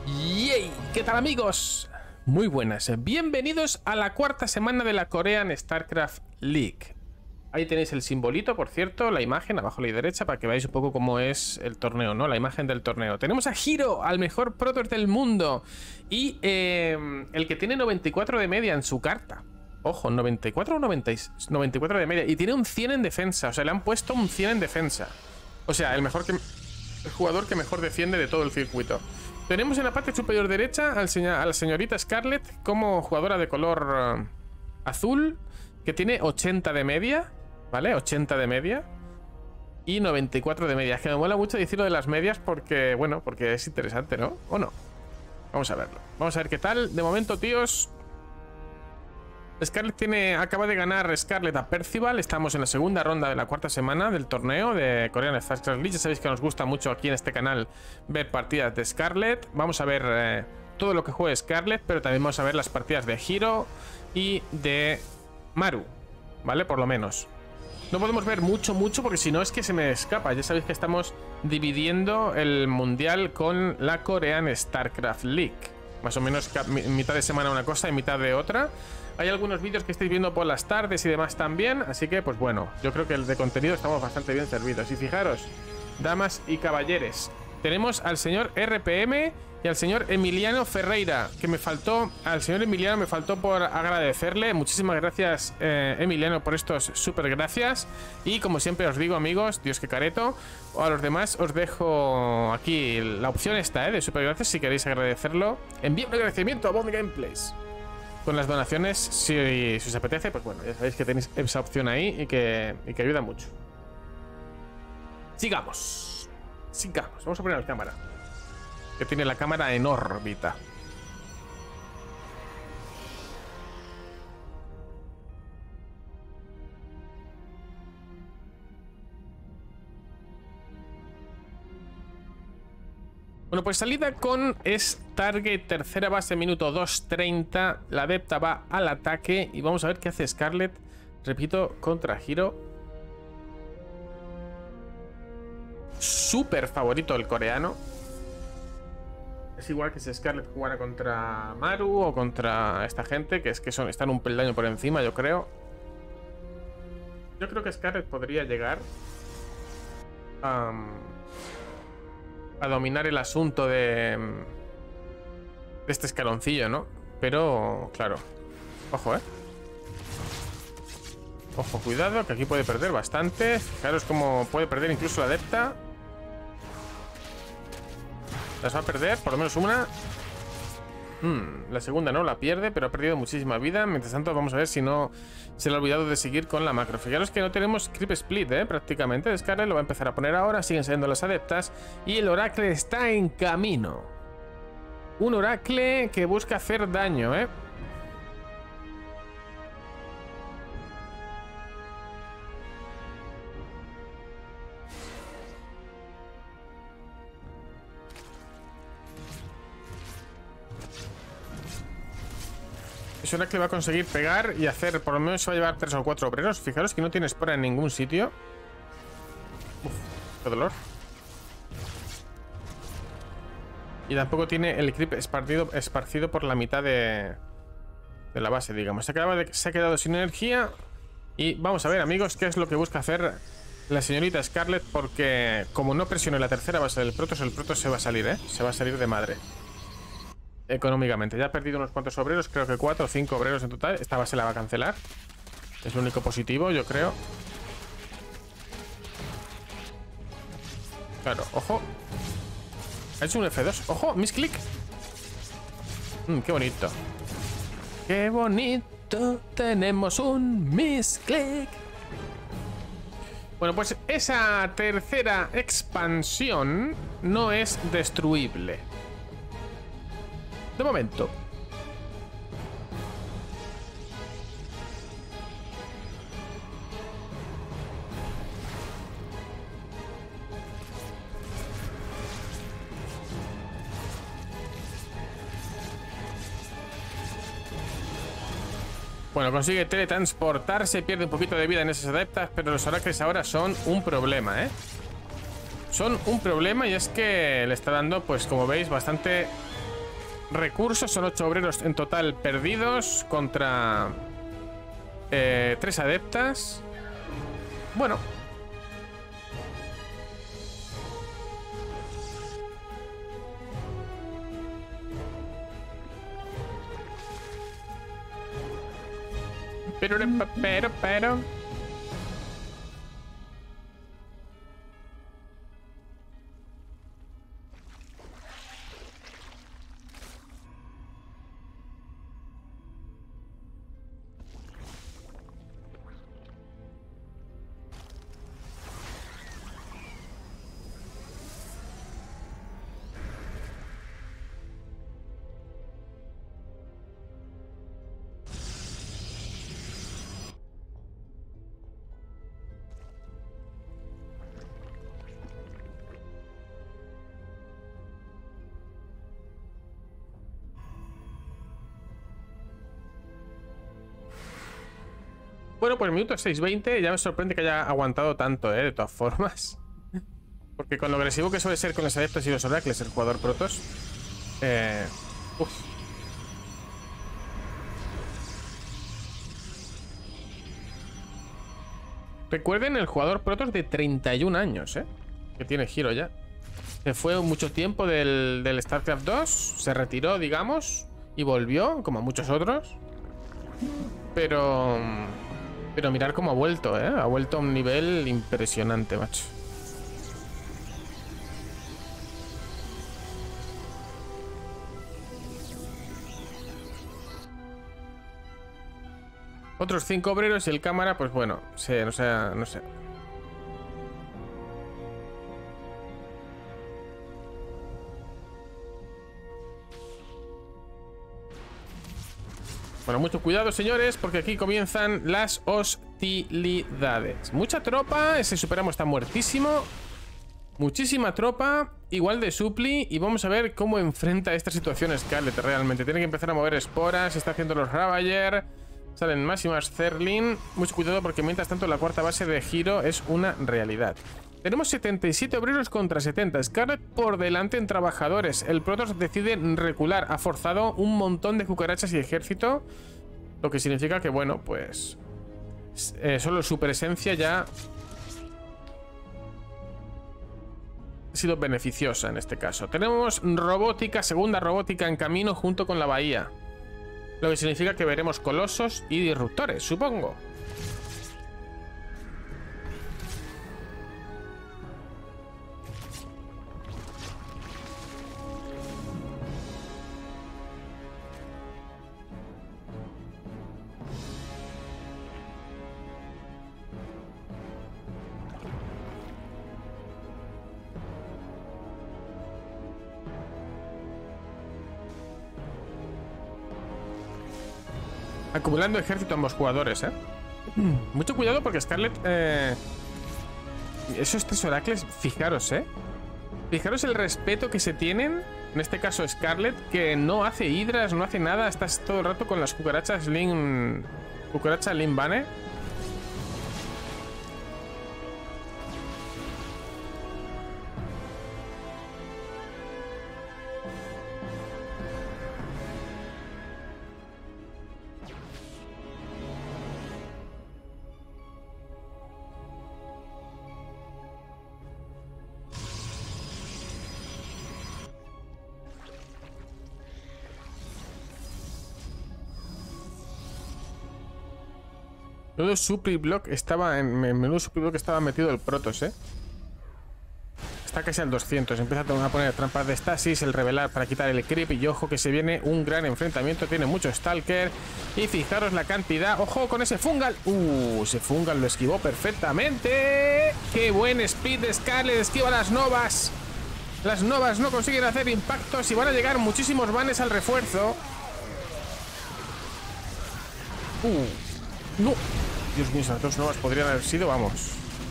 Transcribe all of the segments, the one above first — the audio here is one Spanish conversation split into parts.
¡Yay! ¿Qué tal, amigos? Muy buenas, bienvenidos a la cuarta semana de la Korean StarCraft League. Ahí tenéis el simbolito, por cierto, la imagen abajo a la derecha, para que veáis un poco cómo es el torneo, ¿no? La imagen del torneo. Tenemos a Hiro, al mejor Protoss del mundo, y el que tiene 94 de media en su carta. Ojo, 94 o 94 de media, y tiene un 100 en defensa, o sea, le han puesto un 100 en defensa. O sea, el jugador que mejor defiende de todo el circuito. Tenemos en la parte superior derecha a la señorita Scarlett como jugadora de color azul, que tiene 80 de media, ¿vale? 80 de media y 94 de media. Es que me mola mucho decirlo de las medias porque, bueno, porque es interesante, ¿no? ¿O no? Vamos a verlo. Vamos a ver qué tal. De momento, tíos, Scarlett acaba de ganar Scarlett a Percival. Estamos en la segunda ronda de la cuarta semana del torneo de Korean StarCraft League. Ya sabéis que nos gusta mucho aquí en este canal ver partidas de Scarlett. Vamos a ver todo lo que juegue Scarlett, pero también vamos a ver las partidas de Hiro y de Maru, ¿vale? Por lo menos. No podemos ver mucho porque si no es que se me escapa. Ya sabéis que estamos dividiendo el mundial con la Korean StarCraft League. Más o menos mitad de semana una cosa y mitad de otra. Hay algunos vídeos que estáis viendo por las tardes y demás también, así que pues bueno, yo creo que el de contenido estamos bastante bien servidos. Y fijaros, damas y caballeres, tenemos al señor RPM y al señor Emiliano Ferreira, que me faltó, al señor Emiliano me faltó por agradecerle. Muchísimas gracias, Emiliano, por estos súper gracias. Y como siempre os digo, amigos, Dios que careto, a los demás os dejo aquí la opción esta, de súper gracias, si queréis agradecerlo. Envío un agradecimiento a Bond Gameplays con las donaciones, si os apetece, pues bueno, ya sabéis que tenéis esa opción ahí y que ayuda mucho. Sigamos. Vamos a poner la cámara, que tiene la cámara en órbita. Bueno, pues salida con Stargate, tercera base, minuto 2:30. La adepta va al ataque y vamos a ver qué hace Scarlett. Repito, contra Hiro. Súper favorito el coreano. Es igual que si Scarlett jugara contra Maru o contra esta gente, que es que están un peldaño por encima, yo creo. Yo creo que Scarlett podría llegar a dominar el asunto de este escaloncillo, ¿no? Pero, claro, ojo, ojo, cuidado, que aquí puede perder bastante. Fijaros cómo puede perder incluso la adepta. Las va a perder, por lo menos una. La segunda no la pierde, pero ha perdido muchísima vida. Mientras tanto, vamos a ver si no se le ha olvidado de seguir con la macro. Fijaros que no tenemos creep split, prácticamente. Scarlett lo va a empezar a poner ahora. Siguen saliendo las adeptas. Y el Oracle está en camino. Un Oracle que busca hacer daño, Es una que va a conseguir pegar y hacer, por lo menos se va a llevar 3 o 4 obreros. Fijaros que no tiene espora en ningún sitio. Uf, qué dolor. Y tampoco tiene el creep esparcido por la mitad de la base, digamos. Se ha quedado sin energía. Y vamos a ver, amigos, qué es lo que busca hacer la señorita Scarlett. Porque como no presione la tercera base del Protoss, el Protoss se va a salir, se va a salir de madre económicamente. Ya ha perdido unos cuantos obreros, creo que 4 o 5 obreros en total. Esta base la va a cancelar. Es lo único positivo, yo creo. Claro, ojo. Ha hecho un F2. Ojo, misclick. Qué bonito. Qué bonito. Tenemos un misclick. Bueno, pues esa tercera expansión no es destruible. De momento. Bueno, consigue teletransportarse, pierde un poquito de vida en esas adeptas, pero los oracles ahora son un problema, Son un problema y es que le está dando, pues como veis, bastante recursos. Son 8 obreros en total perdidos contra 3 adeptas. Bueno. Pero. Bueno, pues minuto 6:20. Ya me sorprende que haya aguantado tanto, de todas formas. Porque con lo agresivo que suele ser con los adeptos y los oracles el jugador Protoss. Recuerden el jugador Protoss de 31 años, que tiene giro ya. Se fue mucho tiempo del StarCraft 2. Se retiró, digamos. Y volvió, como muchos otros. Pero mirar cómo ha vuelto, ha vuelto a un nivel impresionante, macho. Otros 5 obreros y el cámara, pues bueno, no sé. Bueno, mucho cuidado, señores, porque aquí comienzan las hostilidades. Mucha tropa, ese Superamo está muertísimo. Muchísima tropa, igual de supli. Y vamos a ver cómo enfrenta esta situación Scarlet realmente. Tiene que empezar a mover esporas, está haciendo los Ravager. Salen máximas Zerlin. Mucho cuidado porque mientras tanto la cuarta base de giro es una realidad. Tenemos 77 obreros contra 70. Scarlet por delante en trabajadores. El Protoss decide recular. Ha forzado un montón de cucarachas y ejército. Lo que significa que, bueno, pues... solo su presencia ya... ha sido beneficiosa en este caso. Tenemos robótica, segunda robótica en camino junto con la bahía. Lo que significa que veremos colosos y disruptores, supongo. Acumulando ejército ambos jugadores, Mucho cuidado porque Scarlet... esos 3 oracles, fijaros, Fijaros el respeto que se tienen. En este caso Scarlet, que no hace hidras, no hace nada. Estás todo el rato con las cucarachas Lin... cucaracha Lin Bane. Menudo supply block estaba en menudo supply block estaba metido el Protoss, Está casi al 200. Empieza a poner trampas de estasis, el revelar para quitar el creep. Y ojo que se viene un gran enfrentamiento. Tiene mucho Stalker. Y fijaros la cantidad. Ojo con ese Fungal. Ese Fungal lo esquivó perfectamente. Qué buen speed de Scarlet. Esquiva las novas. Las novas no consiguen hacer impactos. Y van a llegar muchísimos banes al refuerzo. No. Dios mío, esas 2 novas podrían haber sido, vamos.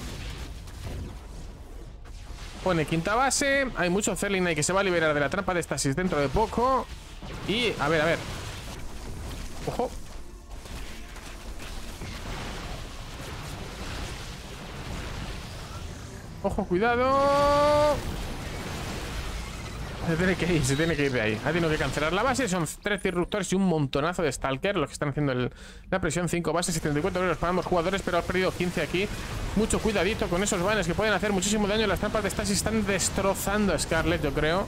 Pone quinta base. Hay mucho Zerlin ahí que se va a liberar de la trampa de estasis dentro de poco. Y, a ver. Ojo. Ojo, cuidado. Se tiene que ir de ahí. Ha tenido que cancelar la base. Son 3 disruptores y un montonazo de Stalker los que están haciendo la presión. 5 bases y 34 euros para ambos jugadores, pero ha perdido 15 aquí. Mucho cuidadito con esos banners que pueden hacer muchísimo daño. Las trampas de Stasis están destrozando a Scarlet, yo creo.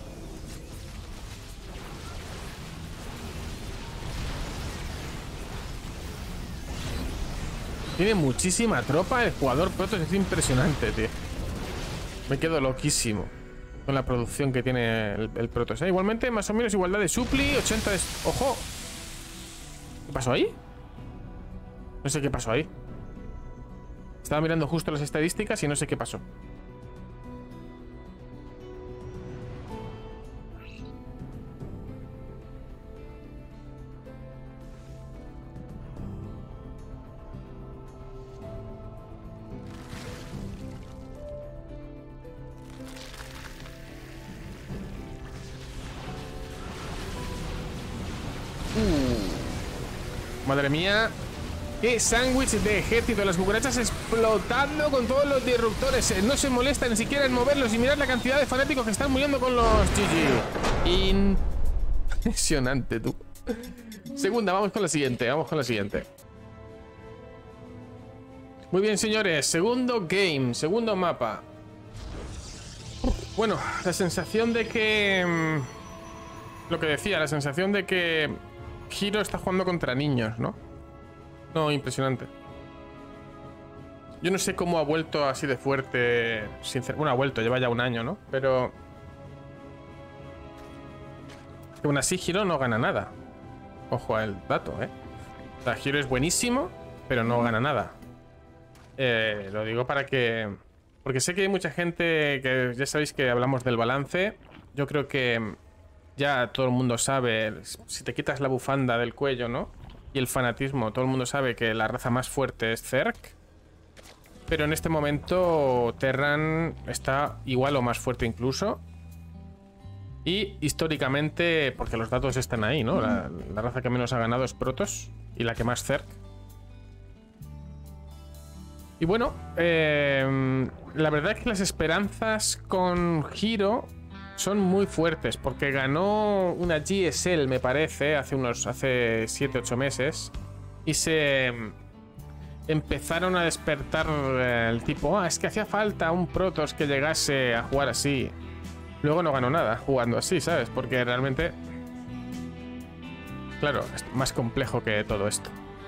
Tiene muchísima tropa. El jugador Protoss es impresionante, tío. Me quedo loquísimo con la producción que tiene el Protoss, ¿eh? Igualmente, más o menos igualdad de supli, 80 de... ¡Ojo! ¿Qué pasó ahí? No sé qué pasó ahí. Estaba mirando justo las estadísticas y no sé qué pasó. Madre mía. Qué sándwich de ejército. Las cucarachas explotando con todos los disruptores. No se molesta ni siquiera en moverlos. Y mirad la cantidad de fanáticos que están muriendo con los GG. Impresionante, tú. Segunda, vamos con la siguiente. Vamos con la siguiente. Muy bien, señores. Segundo game. Segundo mapa. Bueno, la sensación de que... lo que decía, la sensación de que Hero está jugando contra niños, ¿no? No, impresionante. Yo no sé cómo ha vuelto así de fuerte. Bueno, ha vuelto, lleva ya un año, ¿no? Pero... aún así Hero no gana nada. Ojo al dato, ¿eh? O sea, Hero es buenísimo, pero no gana nada. Lo digo para que... porque sé que hay mucha gente que... ya sabéis que hablamos del balance. Yo creo que... ya todo el mundo sabe, si te quitas la bufanda del cuello, ¿no? Y el fanatismo, todo el mundo sabe que la raza más fuerte es Zerg. Pero en este momento Terran está igual o más fuerte incluso. Y históricamente, porque los datos están ahí, ¿no? La raza que menos ha ganado es Protoss y la que más Zerg. Y bueno, la verdad es que las esperanzas con Hero... son muy fuertes, porque ganó una GSL, me parece, hace 7-8 meses. Y se empezaron a despertar el tipo, es que hacía falta un Protoss que llegase a jugar así. Luego no ganó nada jugando así, ¿sabes? Porque realmente... claro, es más complejo que todo esto.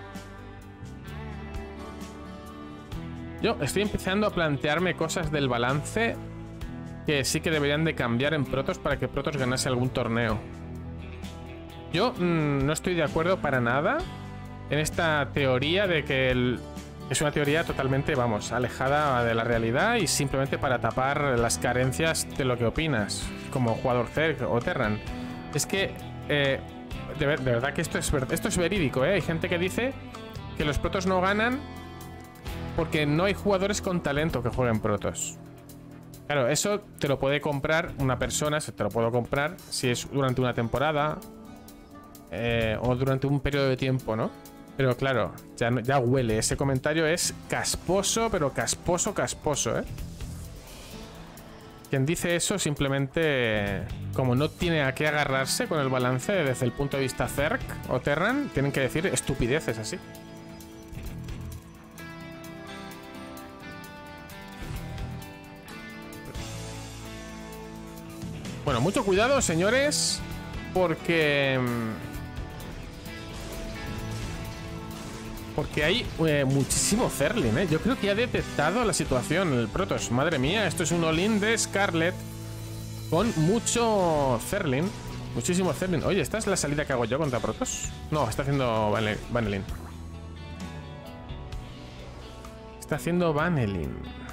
Yo estoy empezando a plantearme cosas del balance... que sí que deberían de cambiar en Protoss para que Protoss ganase algún torneo. Yo no estoy de acuerdo para nada en esta teoría de que es una teoría totalmente, vamos, alejada de la realidad y simplemente para tapar las carencias de lo que opinas como jugador Zerg o Terran. Es que de verdad que esto es verídico, ¿eh? Hay gente que dice que los Protoss no ganan porque no hay jugadores con talento que jueguen Protoss. Claro, eso te lo puede comprar una persona, te lo puedo comprar si es durante una temporada o durante un periodo de tiempo, ¿no? Pero claro, ya huele. Ese comentario es casposo, pero casposo, ¿eh? Quien dice eso simplemente, como no tiene a qué agarrarse con el balance desde el punto de vista Zerg o Terran, tienen que decir estupideces así. Bueno, mucho cuidado, señores, porque hay muchísimo Zerglin, ¿eh? Yo creo que ha detectado la situación el Protoss. Madre mía, esto es un all-in de Scarlet con mucho Zerglin. Muchísimo Zerglin. Oye, ¿esta es la salida que hago yo contra Protoss? No, está haciendo Vanillin. Está haciendo Vanillin.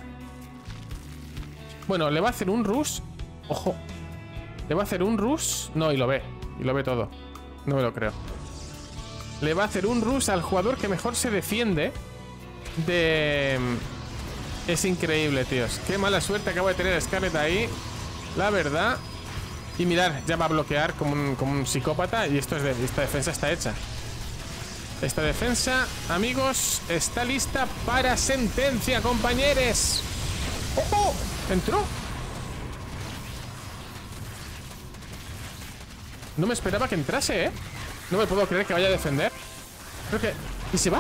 Bueno, le va a hacer un rush. Ojo. Le va a hacer un rush. No, y lo ve todo. No me lo creo. Le va a hacer un rush al jugador que mejor se defiende de... Es increíble, tíos. Qué mala suerte acabo de tener Scarlet ahí, la verdad. Y mirad, ya va a bloquear como un psicópata. Y esta defensa está hecha. Esta defensa, amigos, está lista para sentencia, compañeros. ¡Oh! ¿Entró? No me esperaba que entrase, ¿eh? No me puedo creer que vaya a defender. Creo que... ¿Y se va?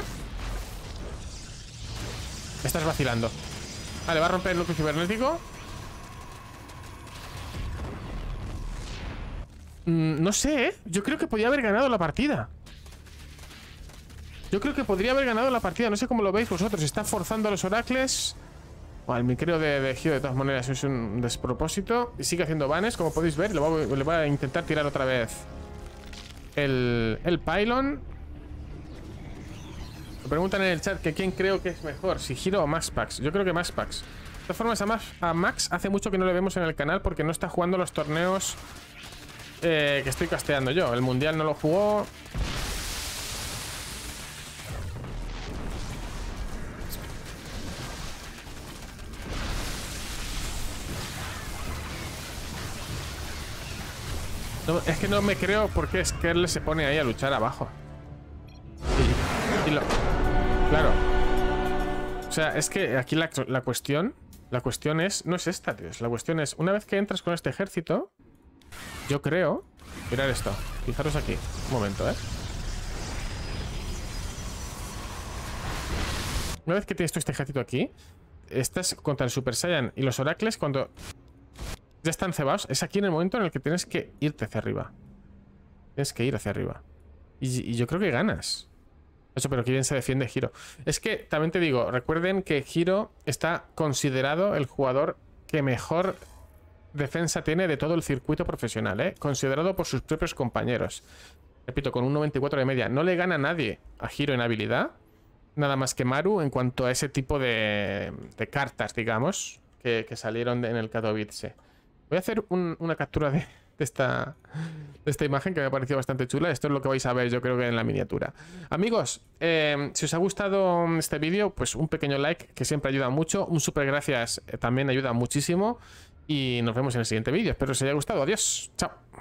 Me estás vacilando. Vale, va a romper el núcleo cibernético. No sé, ¿eh? Yo creo que podría haber ganado la partida. Yo creo que podría haber ganado la partida. No sé cómo lo veis vosotros. Está forzando a los oracles. El micreo de Giro de todas maneras es un despropósito. Y sigue haciendo banes, como podéis ver. Le voy a intentar tirar otra vez el pylon. Me preguntan en el chat que quién creo que es mejor, si Giro o Max Pax. Yo creo que Max Pax. De todas formas, a Max hace mucho que no le vemos en el canal porque no está jugando los torneos que estoy casteando yo. El mundial no lo jugó. No, es que no me creo por qué Skerle se pone ahí a luchar abajo. Claro. O sea, es que aquí la cuestión es... No es esta, tío. La cuestión es, una vez que entras con este ejército, yo creo... Mirad esto. Fijaros aquí. Un momento, ¿eh? Una vez que tienes todo este ejército aquí, estás contra el Super Saiyan y los oracles cuando... ya están cebados. Es aquí en el momento en el que tienes que irte hacia arriba. Tienes que ir hacia arriba. Y yo creo que ganas. Eso, pero qué bien se defiende Giro. Es que, también te digo, recuerden que Giro está considerado el jugador que mejor defensa tiene de todo el circuito profesional, ¿eh? Considerado por sus propios compañeros. Repito, con un 94 de media. No le gana a nadie a Giro en habilidad. Nada más que Maru en cuanto a ese tipo de cartas, digamos, que salieron en el Katowice. Voy a hacer una captura de esta imagen que me ha parecido bastante chula. Esto es lo que vais a ver, yo creo que en la miniatura. Amigos, si os ha gustado este vídeo, pues un pequeño like que siempre ayuda mucho. Un súper gracias también ayuda muchísimo. Y nos vemos en el siguiente vídeo. Espero que os haya gustado. Adiós. Chao.